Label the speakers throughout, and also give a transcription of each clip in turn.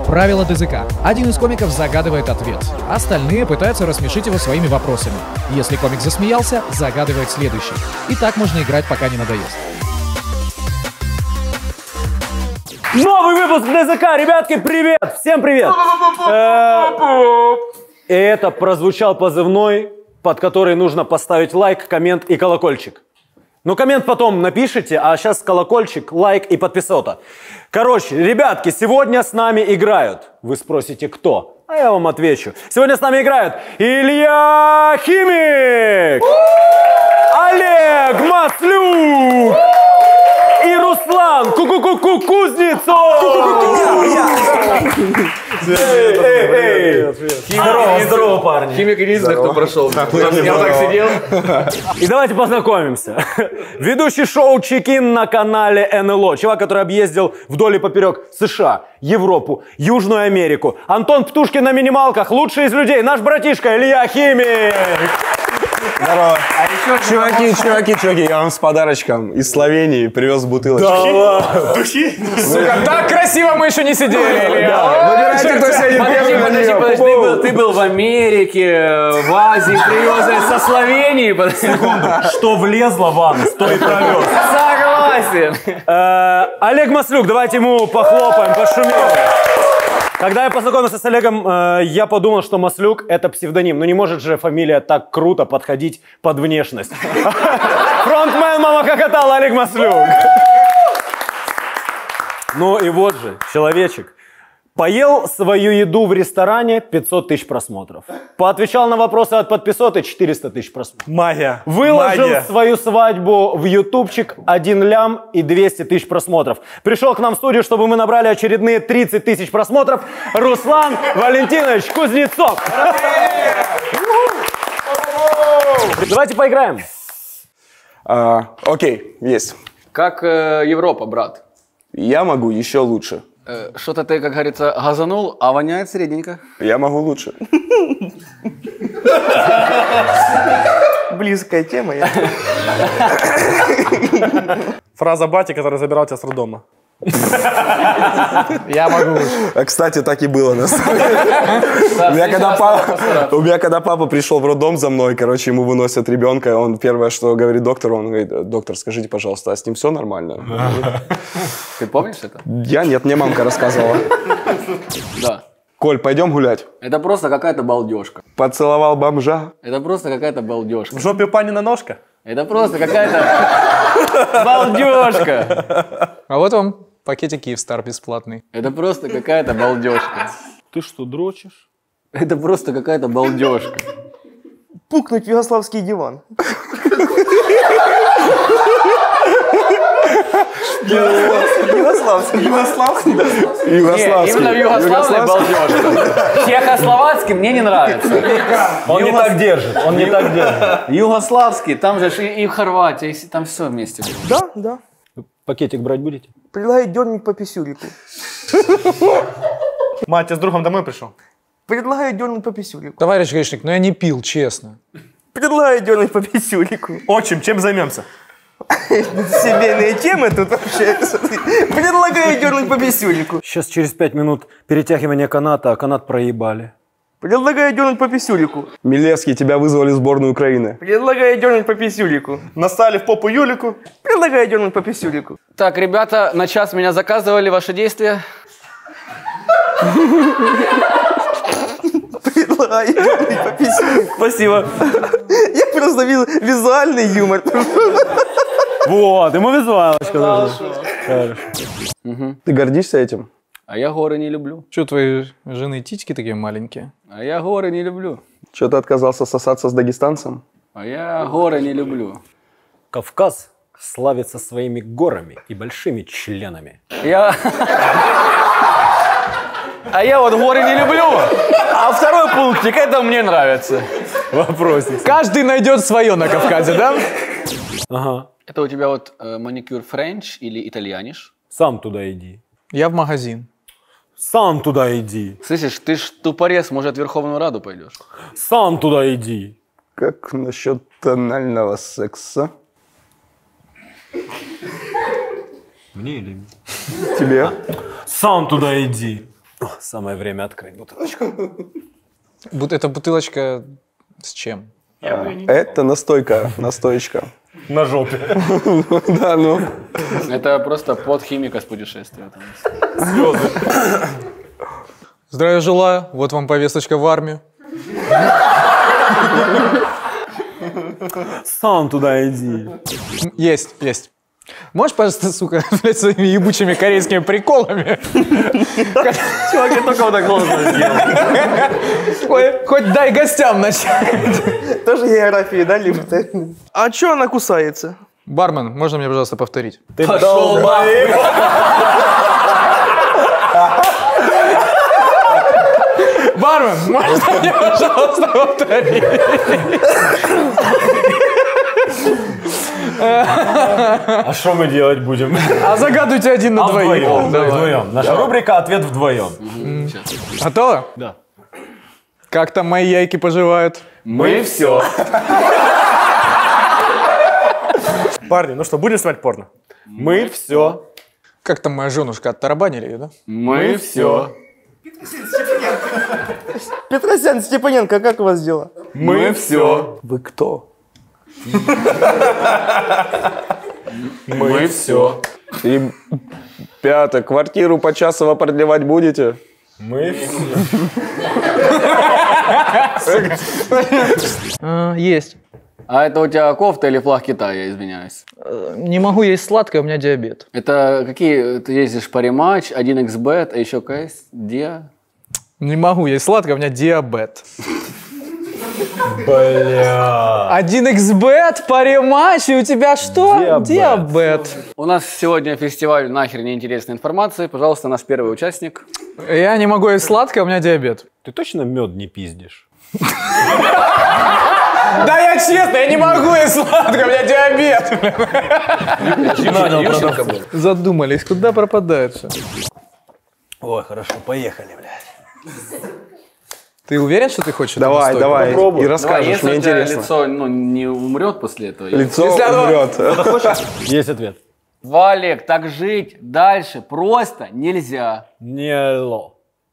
Speaker 1: Правило ДЗК. Один из комиков загадывает ответ. Остальные пытаются рассмешить его своими вопросами. Если комик засмеялся, загадывает следующий. И так можно играть, пока не надоест.
Speaker 2: Новый выпуск ДЗК, ребятки, привет! Всем привет! И это прозвучал позывной, под который нужно поставить лайк, коммент и колокольчик. Ну, коммент потом напишите, а сейчас колокольчик, лайк и подписота. Короче, ребятки, сегодня с нами играют. Вы спросите, кто? А я вам отвечу. Сегодня с нами играют Илья Химик, Олег Маслюк и Руслан Кузнецов. Здорово, парни.
Speaker 3: Химик единственный, кто прошел. Я так сидел.
Speaker 2: И давайте познакомимся. Ведущий шоу «Чекин» на канале НЛО. Чувак, который объездил вдоль и поперек США, Европу, Южную Америку. Антон Птушкин на минималках. Лучший из людей. Наш братишка Илья Химик.
Speaker 4: Здорово. Чуваки, я вам с подарочком из Словении привез бутылочку.
Speaker 2: Да ладно.
Speaker 3: Духи?
Speaker 1: Сука, так красиво мы еще не сидели,
Speaker 3: Подожди, ты был в Америке, в Азии, привез со Словении.
Speaker 2: Секунду. Что влезло вам, то и провез.
Speaker 3: Согласен.
Speaker 2: Олег Маслюк, давайте ему похлопаем, пошумим. Когда я познакомился с Олегом, я подумал, что Маслюк — это псевдоним. Ну не может же фамилия так круто подходить под внешность. Фронтмен Мама Хохотала Олег Маслюк. Ну и вот же, человечек. Поел свою еду в ресторане, 500 тысяч просмотров. Поотвечал на вопросы от подписоты, 400 тысяч просмотров.
Speaker 4: Магия.
Speaker 2: Выложил свою свадьбу в ютубчик, 1 лям и 200 тысяч просмотров. Пришел к нам в студию, чтобы мы набрали очередные 30 тысяч просмотров. Руслан Валентинович Кузнецов. Давайте поиграем.
Speaker 4: Окей, есть.
Speaker 3: Как Европа, брат?
Speaker 4: Я могу еще лучше.
Speaker 3: Что-то ты, как говорится, газанул, а воняет средненько.
Speaker 4: Я могу лучше.
Speaker 5: Близкая тема.
Speaker 6: Фраза бати, который забирал тебя с роддома.
Speaker 1: Я могу.
Speaker 4: Кстати, так и было на самом деле. У меня когда папа пришел в роддом за мной, короче, ему выносят ребенка, он первое, что говорит доктору, он говорит: доктор, скажите, пожалуйста, а с ним все нормально?
Speaker 3: Ты помнишь это?
Speaker 4: Я нет, мне мамка рассказывала.
Speaker 3: Да.
Speaker 4: Коль, пойдем гулять.
Speaker 3: Это просто какая-то балдежка.
Speaker 4: Поцеловал бомжа.
Speaker 3: Это просто какая-то балдежка.
Speaker 6: В жопе у Панина ножка?
Speaker 3: Это просто какая-то балдежка.
Speaker 1: А вот вам пакетик Киевстар бесплатный.
Speaker 3: Это просто какая-то балдежка.
Speaker 2: Ты что, дрочишь?
Speaker 3: Это просто какая-то балдежка.
Speaker 5: Пукнуть в югославский диван. Югославский.
Speaker 3: Именно в югославной балдежка. Чехословацкий мне не нравится.
Speaker 2: Он не так держит, он не так держит.
Speaker 3: Югославский, там же и в Хорватии, там все вместе.
Speaker 5: Да.
Speaker 2: Пакетик брать будете?
Speaker 5: Предлагаю дернуть по писюлику.
Speaker 6: Мать, я с другом домой пришел.
Speaker 5: Предлагаю дернуть по писюлику.
Speaker 1: Товарищ гаишник, но я не пил, честно.
Speaker 5: Предлагаю дернуть по писюлику.
Speaker 6: Отчим, чем займемся?
Speaker 5: Семейные темы тут вообще. Предлагаю дернуть по писюлику.
Speaker 2: Сейчас через 5 минут перетягивание каната, а канат проебали.
Speaker 5: Предлагаю дернуть по писюлику.
Speaker 4: Милевский, тебя вызвали в сборную Украины.
Speaker 5: Предлагаю дернуть по писюлику.
Speaker 6: Настали в попу Юлику.
Speaker 5: Предлагаю дернуть по писюлику.
Speaker 3: Так, ребята, на час меня заказывали, ваши действия.
Speaker 5: Предлагаю дернуть по писюлику.
Speaker 2: Спасибо.
Speaker 5: Я просто видел визуальный юмор.
Speaker 2: Вот, ему визуалочка нужна.
Speaker 4: Ты гордишься этим?
Speaker 3: А я горы не люблю.
Speaker 1: Что, твои жены титьки такие маленькие?
Speaker 3: А я горы не люблю.
Speaker 4: Что ты отказался сосаться с дагестанцем?
Speaker 3: А я горы не люблю.
Speaker 2: Кавказ славится своими горами и большими членами.
Speaker 3: А я вот горы не люблю. А второй пунктик, это мне нравится.
Speaker 2: Вопросик.
Speaker 1: Каждый найдет свое на Кавказе, да?
Speaker 2: Ага.
Speaker 3: Это у тебя вот маникюр френч или итальяниш?
Speaker 2: Сам туда иди.
Speaker 1: Я в магазин.
Speaker 2: Сам туда иди.
Speaker 3: Слышишь, ты ж тупорез, может, в Верховную Раду пойдешь?
Speaker 2: Сам туда иди.
Speaker 4: Как насчет тонального секса?
Speaker 2: Мне или
Speaker 4: Тебе?
Speaker 2: Сам туда иди. Самое время открыть бутылочку.
Speaker 1: Это бутылочка с чем?
Speaker 4: Это настоечка.
Speaker 6: На жопе.
Speaker 4: Да, ну.
Speaker 3: Это просто под химика с путешествия.
Speaker 1: Здравия желаю, вот вам повесточка в армию.
Speaker 2: Сам туда иди.
Speaker 1: Есть. Можешь, пожалуйста, сука, блядь, своими ебучими корейскими приколами?
Speaker 5: Чувак, я только вот так глаза сделал.
Speaker 1: Хоть дай гостям начать.
Speaker 5: Тоже географии, да, либо? А чё она кусается?
Speaker 1: Бармен, можно мне, пожалуйста, повторить?
Speaker 2: Ты долбоеб.
Speaker 1: Бармен, можно мне, пожалуйста, повторить?
Speaker 2: А что мы делать будем?
Speaker 1: А загадывайте один на двоих.
Speaker 2: Вдвоем. Наша рубрика «Ответ вдвоем».
Speaker 1: Готово?
Speaker 2: Да.
Speaker 1: Как там мои яйки поживают?
Speaker 3: Мы все.
Speaker 6: Парни, ну что, будем снимать порно?
Speaker 2: Мы все.
Speaker 1: Как там моя женушка, оттарабанили ее, да?
Speaker 3: Мы все.
Speaker 5: Петросян, Степаненко, как у вас дела?
Speaker 3: Мы все.
Speaker 4: Вы кто?
Speaker 3: Мы все.
Speaker 4: Ребята, квартиру почасово продлевать будете?
Speaker 2: Мы все.
Speaker 1: Есть.
Speaker 3: А это у тебя кофта или флаг Китая, я извиняюсь?
Speaker 1: Не могу есть сладкое, у меня диабет.
Speaker 3: Это какие? Ты ездишь по рематч, 1xbet, а еще КС, Диа?
Speaker 1: Не могу есть сладкое, у меня диабет.
Speaker 2: Бля.
Speaker 1: 1xbet по рематчу, у тебя что? Диабет.
Speaker 3: У нас сегодня фестиваль «Нахер неинтересной информации». Пожалуйста, наш первый участник.
Speaker 1: Я не могу есть сладкое, у меня диабет.
Speaker 2: Ты точно мед не пиздишь?
Speaker 1: Да я честно, я не могу есть сладкое, у меня диабет. Задумались, куда пропадает все?
Speaker 2: Ой, хорошо, поехали, блядь.
Speaker 1: Ты уверен, что ты хочешь?
Speaker 4: Давай, давай.
Speaker 2: Попробуй.
Speaker 4: И
Speaker 3: Давай,
Speaker 4: расскажешь,
Speaker 3: если
Speaker 4: мне
Speaker 3: у тебя
Speaker 4: интересно.
Speaker 3: лицо не умрет после этого.
Speaker 4: Лицо
Speaker 1: Если оно-
Speaker 4: умрет.
Speaker 2: Есть ответ.
Speaker 3: Валик, так жить дальше просто нельзя.
Speaker 2: Нело.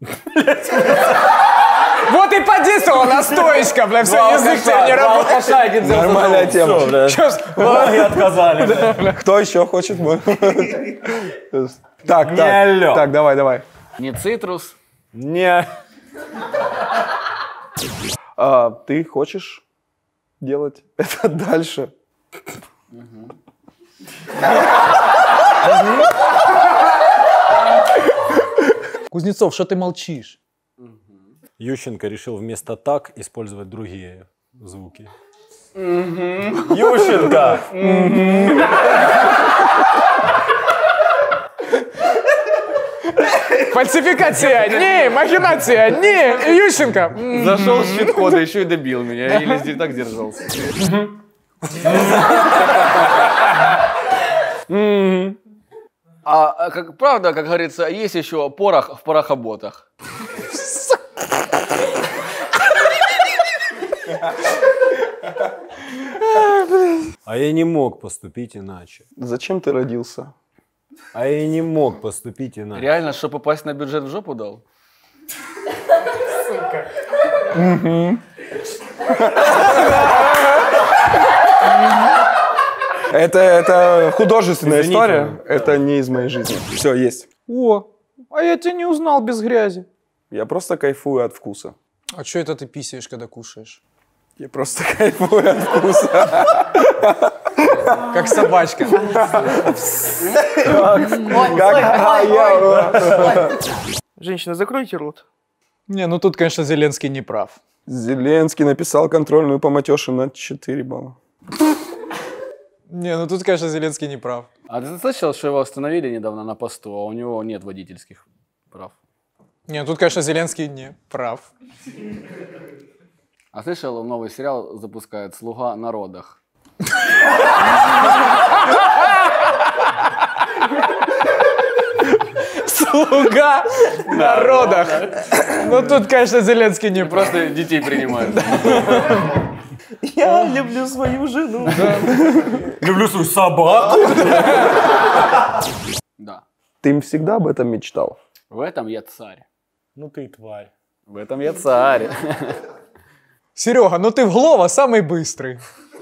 Speaker 1: Вот и подействовала настоечка, бля, все, язык тебе не работает.
Speaker 4: Нормальная тема.
Speaker 2: Ноги отказали.
Speaker 4: Кто еще хочет? Так,
Speaker 2: Нелё.
Speaker 4: так, давай.
Speaker 3: Не цитрус.
Speaker 2: Не.
Speaker 4: А ты хочешь делать это дальше?
Speaker 1: Кузнецов, что ты молчишь?
Speaker 2: Ющенко решил вместо «так» использовать другие звуки. Ющенко!
Speaker 1: Фальсификация, не, махинация, не, Ющенко.
Speaker 3: Зашел с щит-кода, еще и добил меня. Я еле так держался. А как правда, как говорится, есть еще порох в порохоботах.
Speaker 2: А я не мог поступить иначе.
Speaker 4: Зачем ты родился?
Speaker 2: А я не мог поступить иначе.
Speaker 3: Реально, что попасть на бюджет в жопу дал?
Speaker 4: Это художественная
Speaker 2: Извините.
Speaker 4: история. Это не из моей жизни. Все, есть.
Speaker 1: О, а я тебя не узнал без грязи.
Speaker 4: Я просто кайфую от вкуса.
Speaker 1: А что это ты писаешь, когда кушаешь?
Speaker 4: Я просто кайфую от вкуса.
Speaker 1: Как собачка.
Speaker 5: Женщина, закройте рот.
Speaker 1: Не, ну тут, конечно, Зеленский не прав.
Speaker 4: Зеленский написал контрольную по матёше на 4 балла.
Speaker 1: Не, ну тут, конечно, Зеленский не прав.
Speaker 3: А ты слышал, что его остановили недавно на посту, а у него нет водительских прав?
Speaker 1: Не, ну тут, конечно, Зеленский не прав.
Speaker 3: А слышал, новый сериал запускает «Слуга на родах».
Speaker 1: Слуга на родах. Ну тут, конечно, Зеленский не прав.
Speaker 3: Просто детей принимают.
Speaker 5: Я люблю свою жену.
Speaker 2: Люблю свою собаку.
Speaker 3: Да.
Speaker 4: Ты всегда об этом мечтал?
Speaker 3: В этом я царь.
Speaker 6: Ну ты тварь.
Speaker 3: В этом я царь.
Speaker 1: Серега, ну ты в Глова самый быстрый.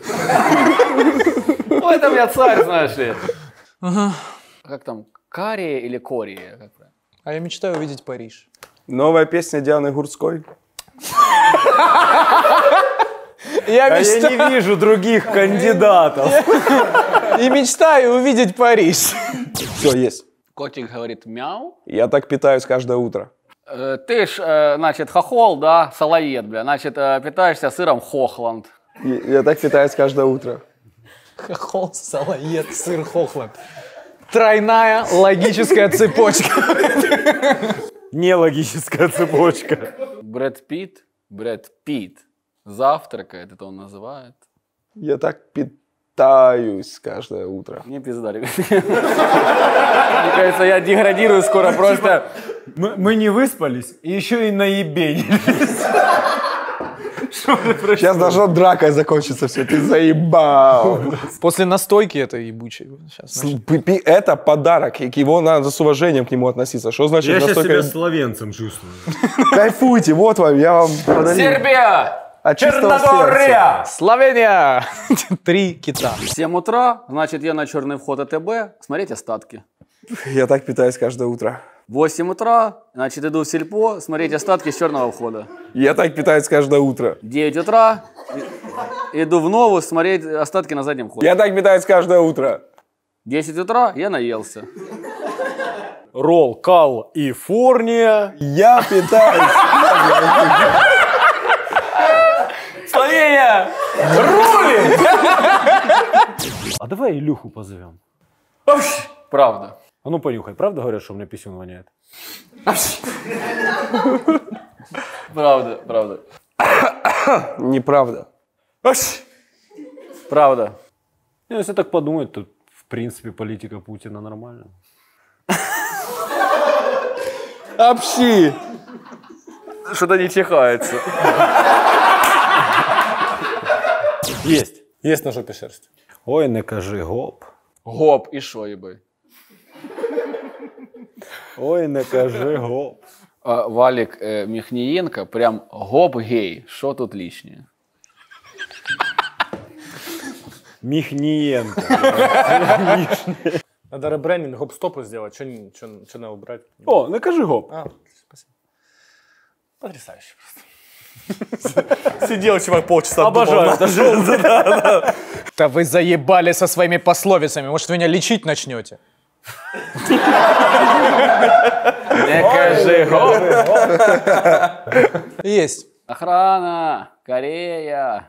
Speaker 3: В этом я царь, знаешь ли. Как там, Кария или Кория? Как правильно?
Speaker 1: А я мечтаю увидеть Париж.
Speaker 4: Новая песня Дианы Гурцкой.
Speaker 1: Я
Speaker 2: А я не вижу других кандидатов.
Speaker 1: и мечтаю увидеть Париж.
Speaker 4: Все, есть.
Speaker 3: Котик говорит мяу.
Speaker 4: Я так питаюсь каждое утро.
Speaker 3: Ты ж, значит, хохол, да, салаед, бля. Значит, питаешься сыром Хохланд.
Speaker 4: Я так питаюсь каждое утро.
Speaker 1: Хохол, салаед, сыр, Хохланд. Тройная логическая цепочка.
Speaker 2: Нелогическая цепочка.
Speaker 3: Брэд Питт завтракает, это он называет.
Speaker 4: Я так питаюсь каждое утро.
Speaker 3: Мне пизда, ребят. Мне кажется, я деградирую скоро просто.
Speaker 2: Мы не выспались и еще и наебенились.
Speaker 4: Сейчас должна дракой закончиться все. Ты заебал.
Speaker 1: После настойки это ебучей. Сейчас,
Speaker 4: Это подарок, и его надо с уважением к нему относиться. Что значит
Speaker 2: Я сейчас
Speaker 4: настолько...
Speaker 2: себя словенцем чувствую.
Speaker 4: Кайфуйте, вот вам, я вам подарил.
Speaker 3: Сербия!
Speaker 4: От чистого сердца.
Speaker 2: Черногория!
Speaker 1: Словения! 3 кита.
Speaker 3: В 7 утра, значит, я на черный вход АТБ смотреть остатки.
Speaker 4: Я так питаюсь каждое утро.
Speaker 3: В 8 утра, значит, иду в сельпо смотреть остатки с черного входа.
Speaker 4: Я так питаюсь каждое утро.
Speaker 3: В 9 утра иду в новую смотреть остатки на заднем входе.
Speaker 4: Я так питаюсь каждое утро.
Speaker 3: В 10 утра я наелся.
Speaker 2: Ролл, Калифорния.
Speaker 4: Я питаюсь.
Speaker 3: Словения!
Speaker 2: А давай Илюху позовем.
Speaker 3: Правда.
Speaker 2: А ну понюхай, правда говорят, что у меня писюн воняет?
Speaker 3: Правда.
Speaker 4: Неправда.
Speaker 3: Правда.
Speaker 2: Ну, если так подумать, то в принципе политика Путина нормальная.
Speaker 4: Общи.
Speaker 3: Что-то не чихается.
Speaker 2: Есть.
Speaker 6: Есть на жопе шерсть.
Speaker 2: Ой, не кажи гоп.
Speaker 3: Гоп, и шо, ебай.
Speaker 2: Ой, не кажи гоп.
Speaker 3: Валик Михниенко прям гоп-гей. Что тут лишнее?
Speaker 2: Михниенко.
Speaker 6: Надо ребрендинг, гоп-стопы сделать. Что надо убрать?
Speaker 2: О, не кажи гоп.
Speaker 6: Спасибо. Потрясающе просто. Сидел чувак полчаса.
Speaker 2: Обожаю.
Speaker 1: Да вы заебали со своими пословицами. Может, вы меня лечить начнете?
Speaker 3: Не кажи гоп.
Speaker 1: Есть.
Speaker 3: Охрана, Корея.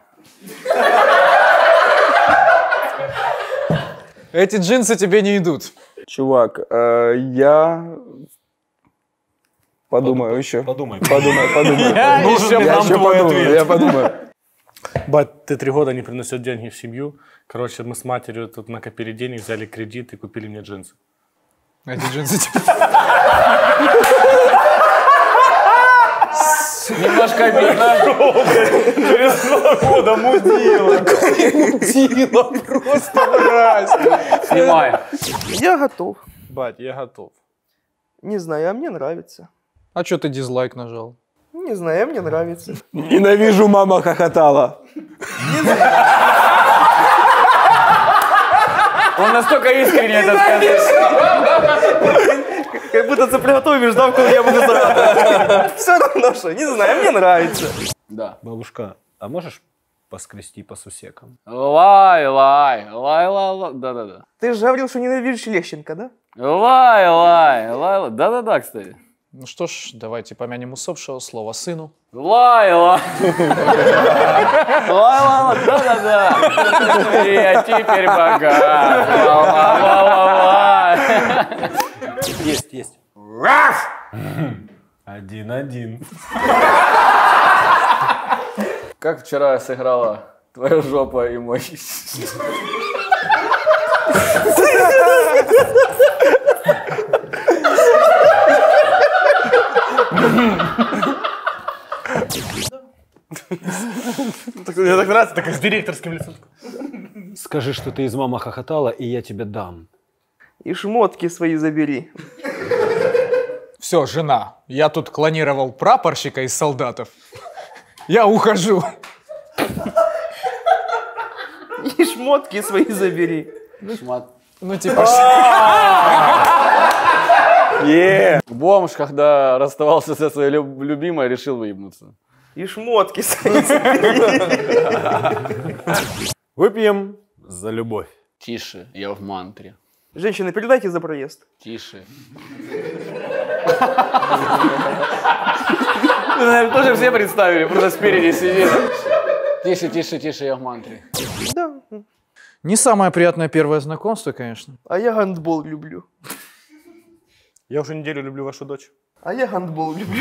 Speaker 1: Эти джинсы тебе не идут.
Speaker 4: Чувак, я подумаю еще.
Speaker 2: Подумай.
Speaker 4: Подумаю.
Speaker 1: Я
Speaker 4: Я подумаю.
Speaker 6: Бать, ты 3 года не приносил деньги в семью. Короче, мы с матерью тут накопили денег, взяли кредит и купили мне джинсы.
Speaker 1: Эти джинсы тебе...
Speaker 3: Немножко обидно.
Speaker 2: Через 2 года мудила.
Speaker 1: Мудила, просто мразь.
Speaker 3: Снимай.
Speaker 7: Я готов.
Speaker 6: Бать, я готов.
Speaker 7: Не знаю, а мне нравится.
Speaker 1: А чё ты дизлайк нажал?
Speaker 7: Не знаю, а мне нравится.
Speaker 4: Ненавижу, мама хохотала.
Speaker 3: Он настолько искренне это сказал.
Speaker 7: Как будто ты приготовишь, да, коли я буду зарабатывать. Все равно, что не знаю, а мне нравится.
Speaker 3: Да.
Speaker 2: Бабушка, а можешь поскрести по сусекам?
Speaker 3: Лай. Да-да-да.
Speaker 7: Ты же говорил, что ненавидишь Лещенко, да?
Speaker 3: Лай. Да-да-да, кстати.
Speaker 1: Ну что ж, давайте помянем усопшего, слово сыну.
Speaker 3: Лай. Да-да-да. Я теперь богат. Ла-ла-ла-ла.
Speaker 2: Есть. 1-1.
Speaker 3: Как вчера сыграла твоя жопа и мой.
Speaker 6: Мне так нравится, так с директорским лицом.
Speaker 2: Скажи, что ты из мама хохотала, и я тебе дам.
Speaker 7: И шмотки свои забери.
Speaker 1: Все, жена, я тут клонировал прапорщика из солдатов. Я ухожу.
Speaker 7: И шмотки свои забери.
Speaker 1: Ну, типа...
Speaker 3: Бомж, когда расставался со своей любимой, решил выебнуться.
Speaker 7: И шмотки свои забери.
Speaker 2: Выпьем за любовь.
Speaker 3: Тише, я в мантре.
Speaker 7: Женщины, передайте за проезд.
Speaker 3: Тише. Наверное, тоже все представили, просто спереди сидит. Тише, тише, тише, я в мантре.
Speaker 7: Да.
Speaker 1: Не самое приятное первое знакомство, конечно.
Speaker 7: А я гандбол люблю.
Speaker 6: Я уже неделю люблю вашу дочь.
Speaker 7: А я гандбол люблю.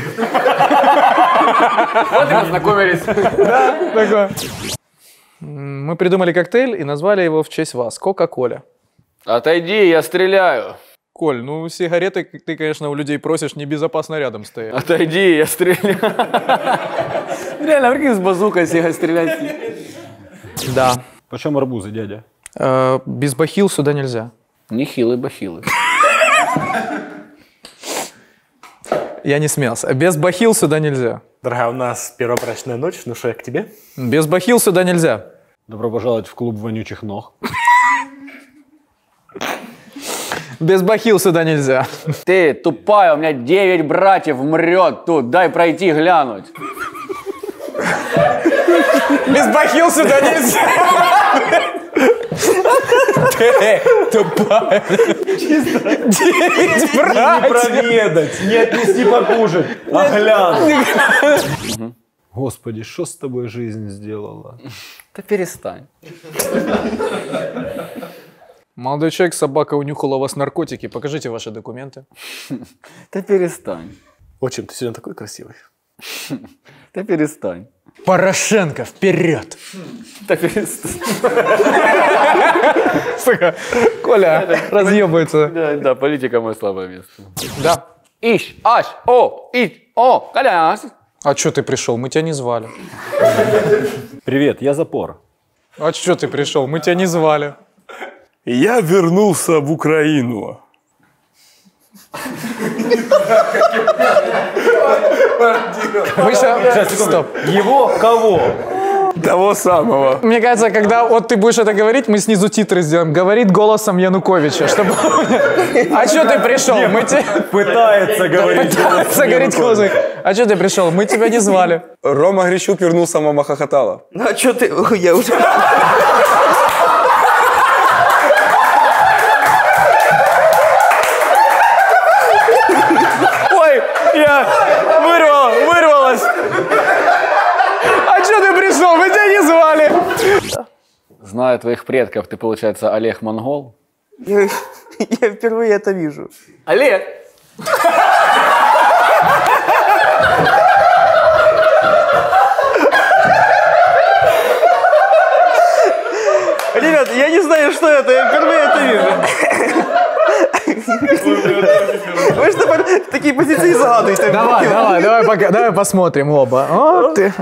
Speaker 3: Вот и познакомились.
Speaker 1: Такое. Мы придумали коктейль и назвали его в честь вас. Кока-коля.
Speaker 3: Отойди, я стреляю.
Speaker 1: Коль, ну сигареты ты, конечно, у людей просишь небезопасно рядом стоять.
Speaker 3: Отойди, я стреляю. Реально, прикинь, с базукой стрелять.
Speaker 1: Да.
Speaker 2: Почем арбузы, дядя?
Speaker 1: Без бахил сюда нельзя.
Speaker 3: Нехилый бахилы.
Speaker 1: Я не смеялся. Без бахил сюда нельзя.
Speaker 6: Дорогая, у нас первая брачная ночь, ну что, я к тебе?
Speaker 1: Без бахил сюда нельзя.
Speaker 2: Добро пожаловать в клуб вонючих ног.
Speaker 1: Без бахил сюда нельзя.
Speaker 3: Ты тупая, у меня 9 братьев мрет тут, дай пройти глянуть.
Speaker 1: Без бахил сюда нельзя. Ты тупая. 9 братьев.
Speaker 2: Проведать, не отнести покушать, а глянуть. Господи, что с тобой жизнь сделала?
Speaker 3: Да перестань.
Speaker 1: Молодой человек, собака унюхала у вас наркотики. Покажите ваши документы.
Speaker 3: Да перестань.
Speaker 6: Отчим, ты сегодня такой красивый.
Speaker 3: Да перестань.
Speaker 1: Порошенко, вперед!
Speaker 3: Да перестань.
Speaker 1: Сука, Коля разъебывается.
Speaker 3: Да, политика мое слабое место.
Speaker 1: Да.
Speaker 3: Ищ, аш, о, коляс.
Speaker 1: А чё ты пришел? Мы тебя не звали.
Speaker 2: Привет, я запор.
Speaker 1: А чё ты пришел? Мы тебя не звали.
Speaker 4: Я вернулся в Украину.
Speaker 1: Мы сейчас... Стоп.
Speaker 2: Его кого?
Speaker 4: Того самого.
Speaker 1: Мне кажется, когда вот ты будешь это говорить, мы снизу титры сделаем. Говорит голосом Януковича, чтобы... А чё ты пришел? Мы тебя...
Speaker 2: Пытается говорить.
Speaker 1: Пытается говорить голосом. А чё ты пришел? Мы тебя не звали.
Speaker 4: Рома Грищук вернулся, мама хохотала.
Speaker 7: Ну а что ты? Ой, я уже...
Speaker 3: Ой, я вырвалась.
Speaker 1: А чё ты пришел? Мы тебя не звали.
Speaker 3: Зная твоих предков, ты, получается, Олег Монгол?
Speaker 7: Я впервые это вижу.
Speaker 3: Олег!
Speaker 7: Ребят, я не знаю, что это, я впервые это вижу. Вы что такие позиции загадываете?
Speaker 1: Давай посмотрим оба. Вот ты.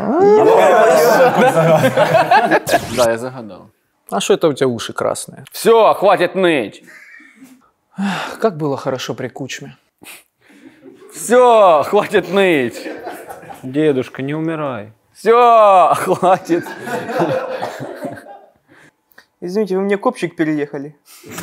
Speaker 3: Да, я загадал.
Speaker 1: А что это у тебя уши красные?
Speaker 3: Все, хватит ныть.
Speaker 1: Как было хорошо при Кучме.
Speaker 3: Все, хватит ныть.
Speaker 2: Дедушка, не умирай.
Speaker 3: Все, хватит.
Speaker 7: Извините, вы мне копчик переехали.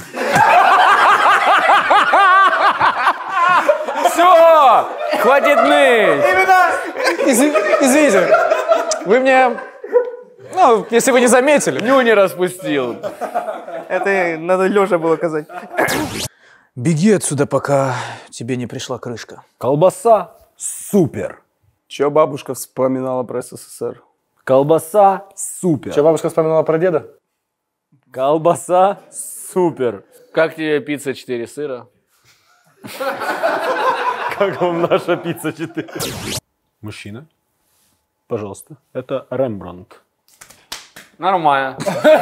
Speaker 3: Все, хватит ныть.
Speaker 1: Извините, вы мне... Ну, если вы не заметили.
Speaker 3: Нюни распустил.
Speaker 7: Это надо Лёше было сказать.
Speaker 1: Беги отсюда, пока тебе не пришла крышка.
Speaker 2: Колбаса супер.
Speaker 4: Че бабушка вспоминала про СССР?
Speaker 2: Колбаса супер.
Speaker 6: Что, бабушка вспоминала про деда?
Speaker 2: Колбаса супер.
Speaker 3: Как тебе пицца 4 сыра?
Speaker 2: Как вам наша пицца 4? Мужчина, пожалуйста, это Рембрандт.
Speaker 3: Нормально.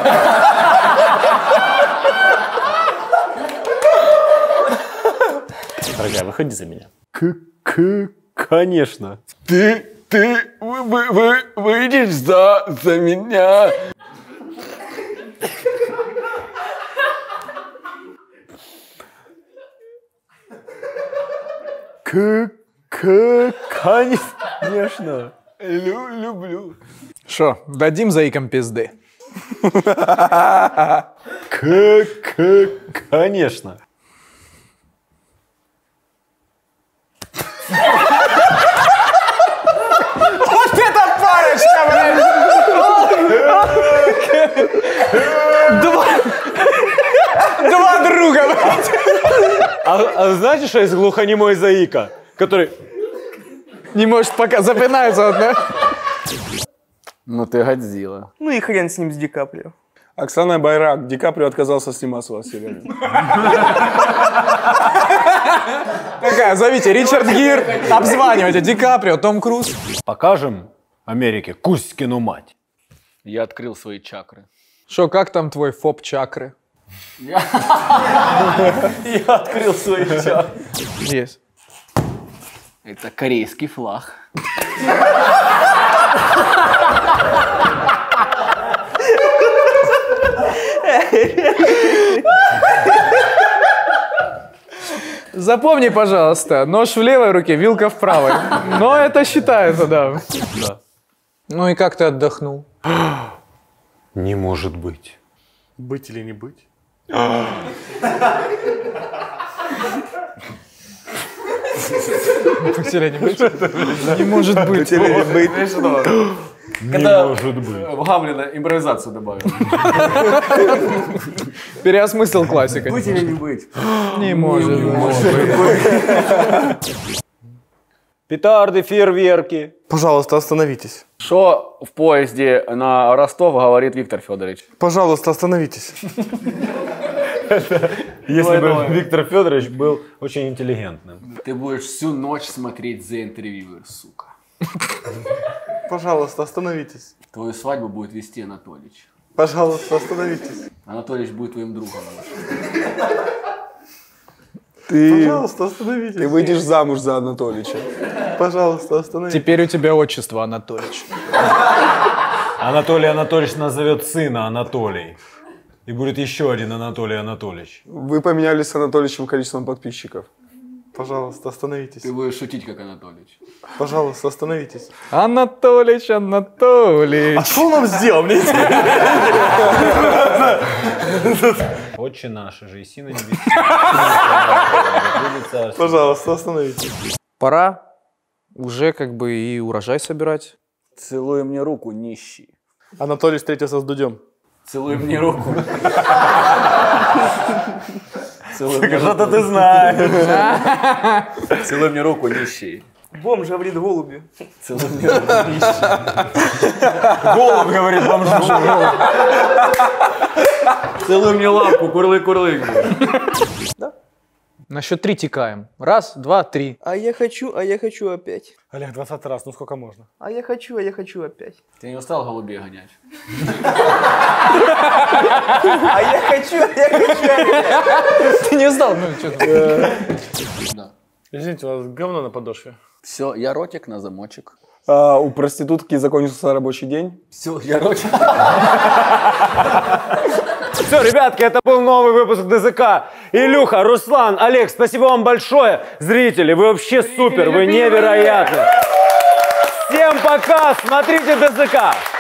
Speaker 6: Дорогая, выходи за меня.
Speaker 2: Конечно.
Speaker 3: Ты выйдешь за меня.
Speaker 2: Конечно.
Speaker 4: Люблю.
Speaker 1: Шо, дадим заикам пизды?
Speaker 2: Конечно.
Speaker 1: Вот это парочка, блядь! Два друга, блядь!
Speaker 2: А знаете, что есть глухонемой заика, который...
Speaker 1: Не может пока, запинается вот, да?
Speaker 3: Ну ты Годзилла.
Speaker 7: Ну и хрен с ним, с Ди Каприо.
Speaker 4: Оксана Байрак. Ди Каприо отказался сниматься в сериале.
Speaker 1: Такая, зовите, Ричард Гир, обзванивайте, Ди Каприо, Том Круз.
Speaker 2: Покажем Америке Кузькину мать.
Speaker 3: Я открыл свои чакры.
Speaker 1: Шо, как там твой фоп чакры?
Speaker 3: Я открыл свои чакры.
Speaker 1: Есть.
Speaker 3: Это корейский флаг.
Speaker 1: Запомни, пожалуйста, нож в левой руке, вилка в правой. Но это считается, да.
Speaker 2: Да.
Speaker 1: Ну и как ты отдохнул?
Speaker 2: Не может быть.
Speaker 6: Быть или не быть?
Speaker 1: Быть или не быть? Не может быть.
Speaker 3: Когда в Гамлина импровизацию добавил.
Speaker 1: Переосмыслил классика.
Speaker 3: Быть или не быть?
Speaker 1: Не может быть.
Speaker 2: Петарды, фейерверки.
Speaker 6: Пожалуйста, остановитесь.
Speaker 3: Что в поезде на Ростов говорит Виктор Федорович?
Speaker 6: Пожалуйста, остановитесь.
Speaker 2: Если бы Виктор Федорович был очень интеллигентным.
Speaker 3: Ты будешь всю ночь смотреть The Interviewer, сука.
Speaker 6: Пожалуйста, остановитесь.
Speaker 3: Твою свадьбу будет вести Анатолич.
Speaker 6: Пожалуйста, остановитесь.
Speaker 3: Анатолич будет твоим другом.
Speaker 6: Пожалуйста, остановитесь.
Speaker 4: Ты выйдешь замуж за Анатолича.
Speaker 6: Пожалуйста, остановитесь.
Speaker 1: Теперь у тебя отчество Анатолич.
Speaker 2: Анатолий Анатольевич назовет сына Анатолий. И будет еще один Анатолий Анатольевич.
Speaker 4: Вы поменялись с Анатоличем количеством подписчиков.
Speaker 6: Пожалуйста, остановитесь.
Speaker 3: Ты будешь шутить, как Анатолич.
Speaker 6: Пожалуйста, остановитесь.
Speaker 1: Анатолич, Анатолич.
Speaker 6: А что он нам сделал? Мне
Speaker 2: Отче наш, же и сына небесный.
Speaker 6: Пожалуйста, остановитесь.
Speaker 1: Пора уже как бы и урожай собирать.
Speaker 3: Целуй мне руку, нищий.
Speaker 6: Анатолий встретился с Дудем.
Speaker 3: Целуй мне руку.
Speaker 2: Что-то ты знаешь.
Speaker 3: Целуй мне руку, нищий.
Speaker 7: Бомж говорит голуби.
Speaker 3: Целуй мне руку, нищий.
Speaker 2: Голубь говорит бомжу.
Speaker 3: Целуй мне лапку, курлык-курлык.
Speaker 1: На счет 3 текаем. 1, 2, 3.
Speaker 7: А я хочу опять.
Speaker 6: Олег, 20 раз, ну сколько можно?
Speaker 7: А я хочу опять.
Speaker 3: Ты не устал голубей гонять?
Speaker 7: А я хочу опять.
Speaker 1: Ты не знал, ну что ты.
Speaker 3: Да.
Speaker 6: Извините, у вас говно на подошве.
Speaker 3: Все, я ротик на замочек.
Speaker 4: У проститутки закончился рабочий день.
Speaker 3: Все, я ротик.
Speaker 2: Все, ребятки, это был новый выпуск ДЗК. Илюха, Руслан, Олег, спасибо вам большое. Зрители, вы вообще супер, вы невероятны. Всем пока, смотрите ДЗК.